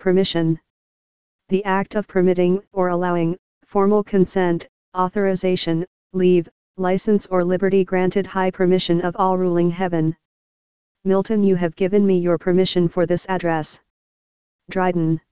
Permission. The act of permitting or allowing, formal consent, authorization, leave, license or liberty granted high permission of all ruling heaven. Milton, you have given me your permission for this address. Dryden.